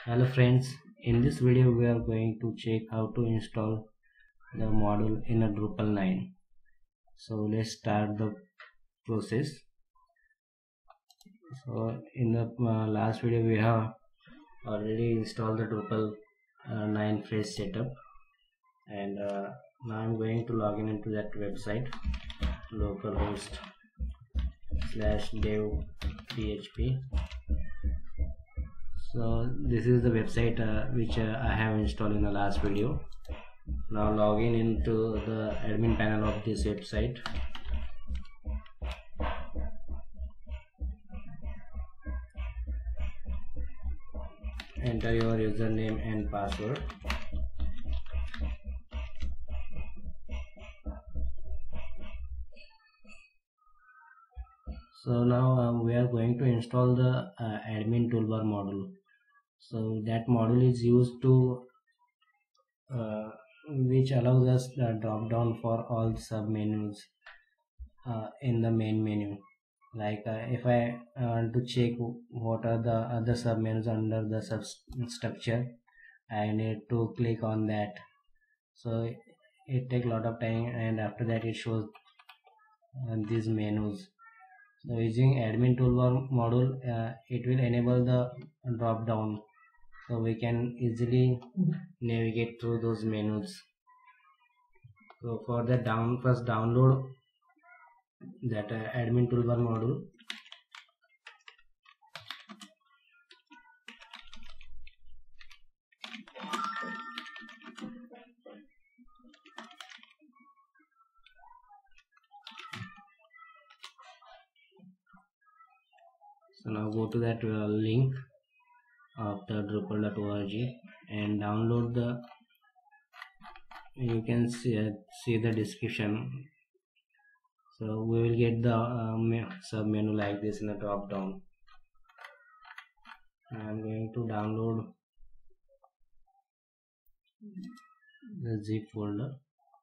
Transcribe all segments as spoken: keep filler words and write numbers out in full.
Hello friends, in this video we are going to check how to install the module in a Drupal nine. So let's start the process. So in the uh, last video we have already installed the Drupal uh, nine fresh setup, and uh, now I'm going to log in into that website localhost slash dev php. So this is the website uh, which uh, I have installed in the last video. Now log in into the admin panel of this website. Enter your username and password. So now um, we are going to install the uh, admin toolbar module. So that module is used to uh, which allows us the drop down for all sub menus uh, in the main menu. Like uh, if I want to check what are the other sub menus under the substructure, I need to click on that. So it takes a lot of time, and after that it shows uh, these menus. So using admin toolbar module, uh, it will enable the drop down, so we can easily navigate through those menus. So for the down first download that uh, admin toolbar module. So now go to that uh, link of the drupal dot org and download the, you can see, uh, see the description. So we will get the uh, sub menu like this in the drop down. I am going to download the zip folder.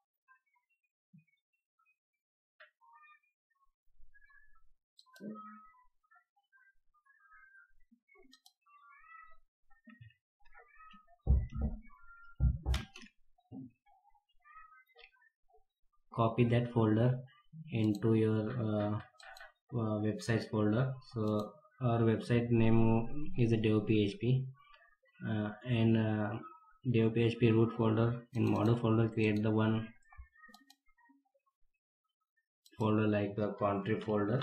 Copy that folder into your uh, uh, website folder. So our website name is dev php, uh, and uh, dev php root folder. In model folder, create the one folder like a contrib folder.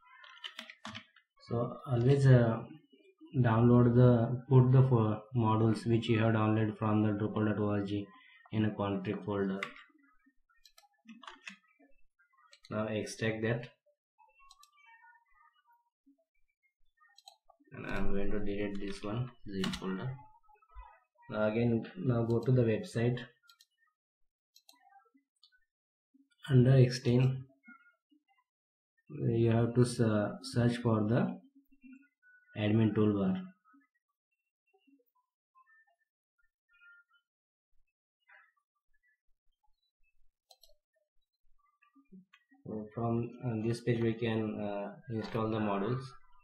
So always uh, download the put the modules which you have downloaded from the drupal dot org in a contrib folder. Now extract that, and I'm going to delete this one zip folder. Now again, now go to the website. Under extend, you have to uh, search for the admin toolbar. So from uh, this page we can uh, install the modules.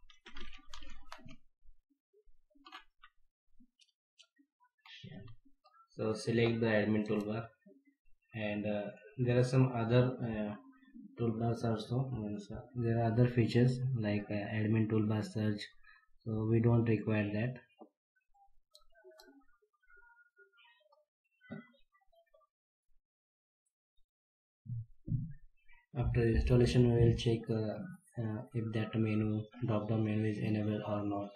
So select the admin toolbar, and uh, there are some other uh, toolbars also. There are other features like uh, admin toolbar search, so we don't require that. After installation, we will check uh, uh, if that menu drop down menu is enabled or not.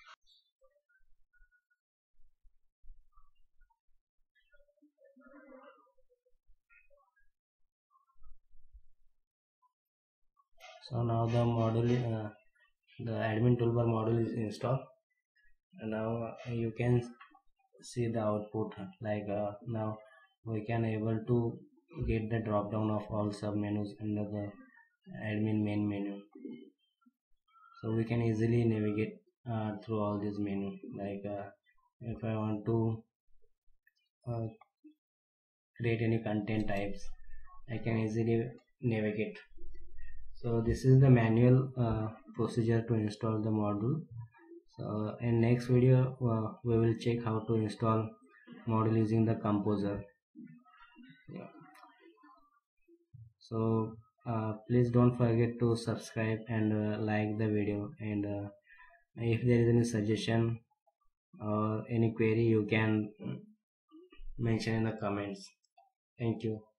So now the module, uh, the admin toolbar module is installed, and now uh, you can see the output. Like uh, now we can able to get the drop down of all sub menus under the admin main menu. So we can easily navigate uh, through all these menu. Like uh, if I want to uh, create any content types, I can easily navigate. So this is the manual uh, procedure to install the module. So in next video uh, we will check how to install module using the Composer. Yeah. So uh, please don't forget to subscribe and uh, like the video, and uh, if there is any suggestion or any query, you can mention in the comments. Thank you.